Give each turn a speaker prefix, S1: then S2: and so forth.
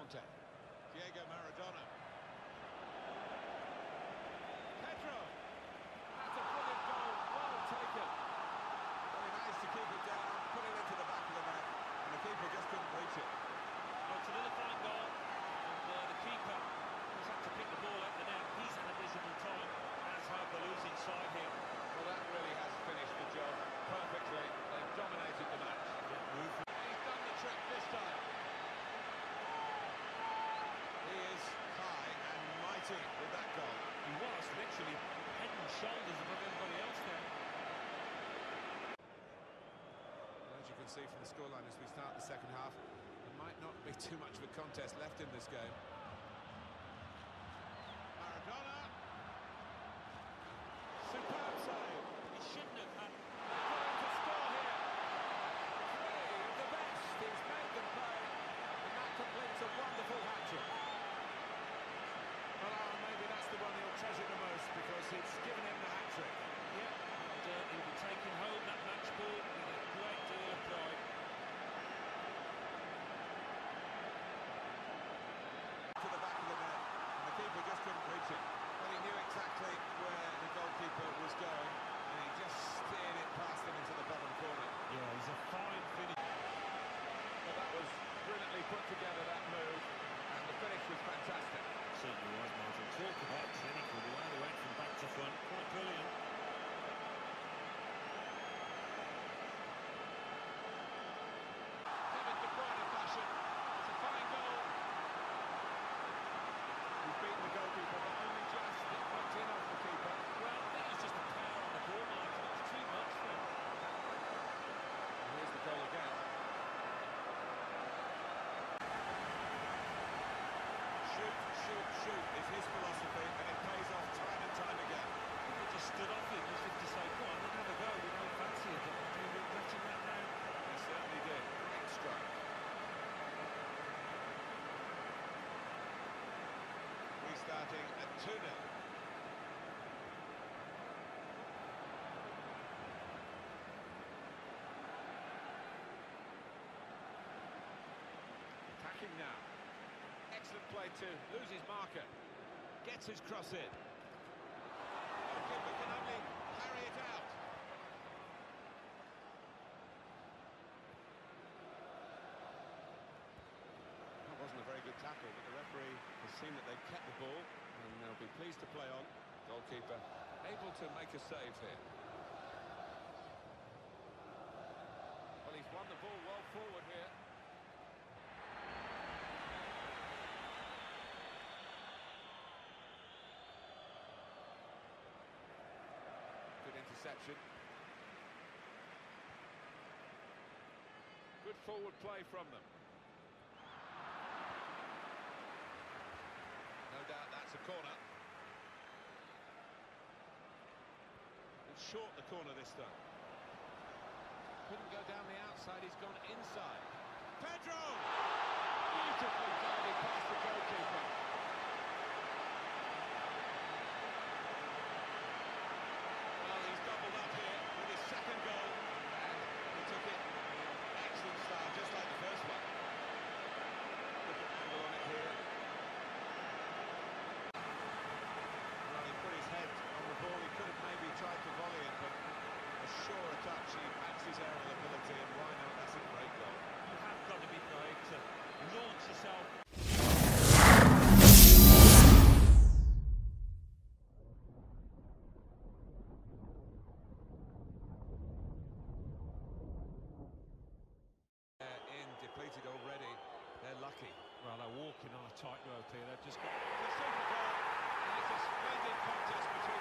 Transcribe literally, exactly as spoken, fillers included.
S1: counter. Diego Maradona. Pedro. That's a brilliant goal, well taken. Well, he managed to keep it down, put it into the back of the net, and the keeper just couldn't reach it.
S2: Well, it's another fine goal, and uh, the keeper has had to pick the ball out the net. He's had a miserable time, as have the losing side here.
S1: Well, that really has finished the job perfectly. They've dominated the match. He's done the trick this time. He is high and mighty with that goal.
S2: He was literally head and shoulders above everybody else there.
S1: As you can see from the scoreline as we start the second half, there might not be too much of a contest left in this game. Maradona. Superb save.
S2: He shouldn't have had.
S1: They're going to score here. Three of the best. He's made them pay, and that completes a wonderful hat-trick. Well, Aaron, maybe that's the one he'll treasure the most because it's given him the hat-trick.
S2: Yeah, and uh, he'll be taking home that match ball with a great deal of pride.
S1: To the back of the net, and the keeper just couldn't reach it. Well, he knew exactly where the goalkeeper was going, and he just steered it past him into the bottom corner.
S2: Yeah, he's a fine finish.
S1: Well, that was brilliantly put together, that move, and the finish was fantastic.
S2: Certainly was, Martin. Talk about clinical, the way they went from back to front, quite brilliant.
S1: Kevin De Bruyne fashion. It's a fine goal. He's beaten the goalkeeper, but only just. It went in off the keeper.
S2: Well, I think it's just a power on the ball, Martin. It's too much for him.
S1: And here's the goal again. Shoot, shoot, shoot is his philosophy, and it pays off time and time again.
S2: He just stood off him as if to say, come on, let's have a go. We don't fancy it, but we're regretting that now.
S1: He certainly did. Great strike. Restarting at two nil. Attacking now. Excellent play to lose his marker. Gets his cross in. Goalkeeper can only carry it out. That wasn't a very good tackle, but the referee has seen that they've kept the ball and they'll be pleased to play on. Goalkeeper able to make a save here. Well, he's won the ball well forward here. Good interception. Good forward play from them. No doubt that's a corner. It's short the corner this time. Couldn't go down the outside, he's gone inside. Pedro! Beautifully guided past the goalkeeper. Well, he's doubled up here with his second goal, and he took it in excellent style, just like the first one. Different angle on it here. Well, he put his head on the ball, he could have maybe tried to volley it, but a surer touch, he backs his aerial ability, and why not? That's a great goal.
S2: You have got to be brave to launch yourself.
S1: Depleted already, they're lucky.
S2: Well, they're walking on a tightrope here. They've just got...
S1: It's a super goal, and it's a splendid contest between